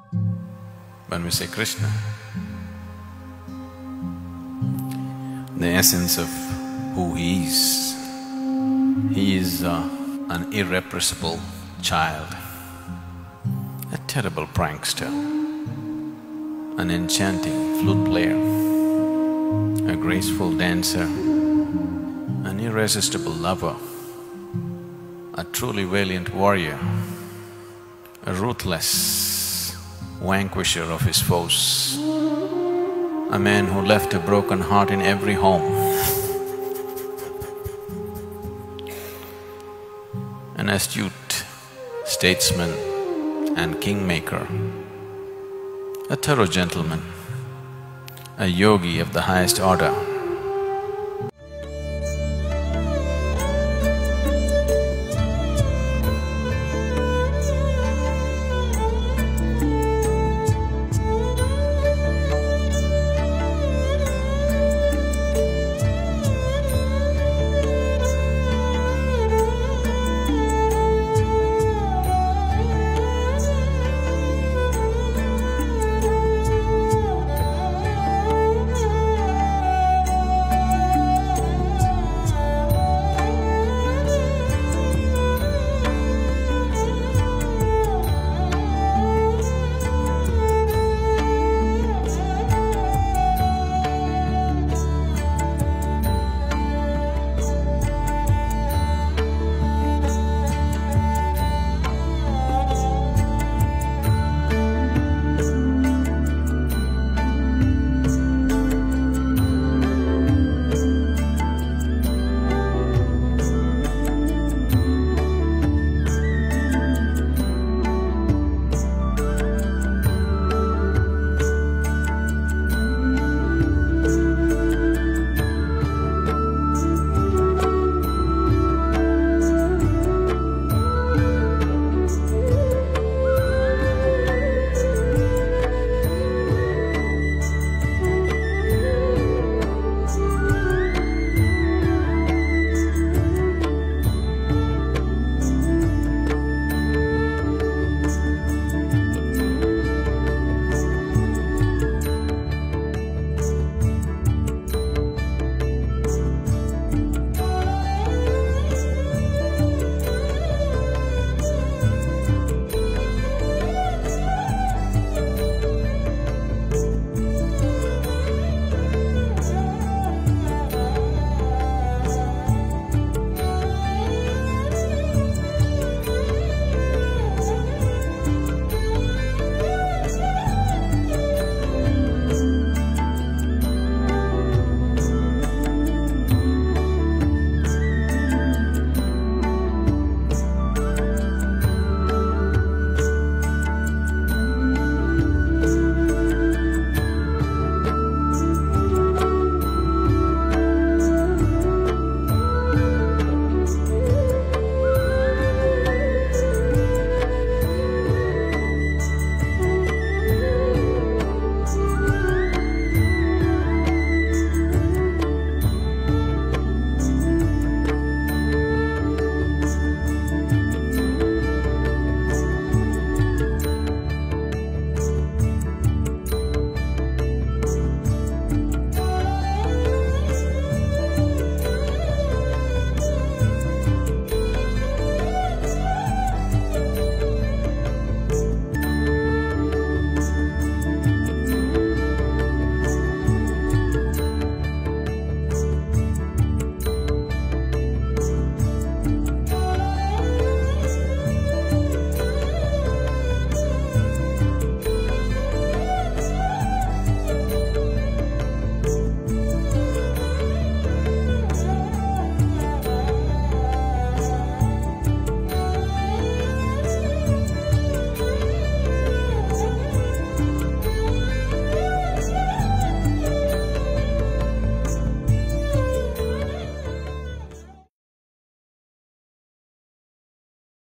When we say Krishna, the essence of who he is an irrepressible child, a terrible prankster, an enchanting flute player, a graceful dancer, an irresistible lover, a truly valiant warrior, a ruthless vanquisher of his foes, a man who left a broken heart in every home, an astute statesman and kingmaker, a thorough gentleman, a yogi of the highest order,